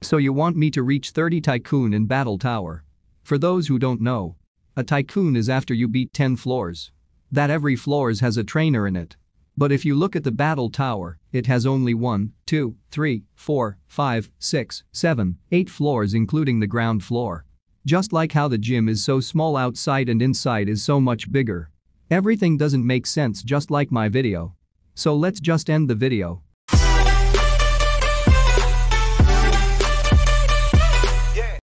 So you want me to reach 30 tycoon in battle tower. For those who don't know, a tycoon is after you beat 10 floors. That every floors has a trainer in it. But if you look at the battle tower, it has only 1, 2, 3, 4, 5, 6, 7, 8 floors including the ground floor. Just like how the gym is so small outside and inside is so much bigger. Everything doesn't make sense just like my video. So let's just end the video.